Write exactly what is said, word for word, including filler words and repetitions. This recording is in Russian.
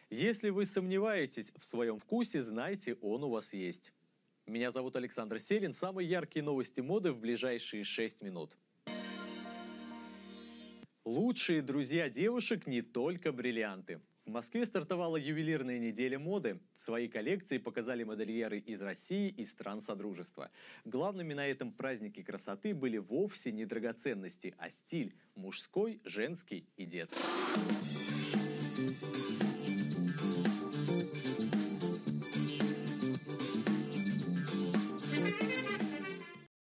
Если вы сомневаетесь в своем вкусе, знайте, он у вас есть. Меня зовут Александр Селин. Самые яркие новости моды в ближайшие шесть минут. Лучшие друзья девушек не только бриллианты. В Москве стартовала ювелирная неделя моды. Свои коллекции показали модельеры из России и стран Содружества. Главными на этом празднике красоты были вовсе не драгоценности, а стиль – мужской, женский и детский.